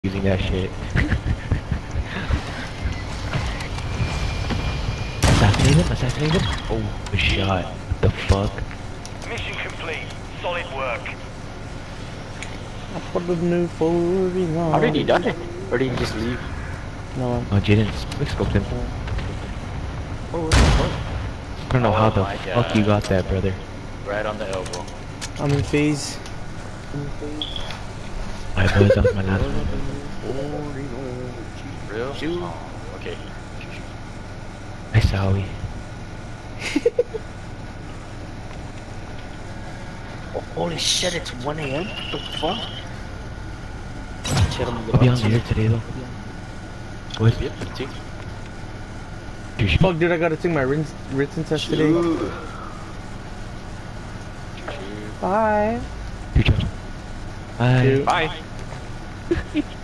using that shit. Assassinate him. Oh, good shot. The fuck? Mission complete. Solid work. I put the new 40 on. Already done it? Or did you just leave? No. Oh, Jaden, quickscoped him. Oh, what the fuck? I don't know how Oh the my fuck God. you got that, brother. Right on the elbow. I'm in phase. My boys, that was my last one. Real? Oh, okay. Nice Howie. Oh, holy shit, it's 1 AM? What the fuck? I'll be on the air today though. Boys, Fuck, dude, I gotta take my written test today. Bye. Bye. Dude. Bye.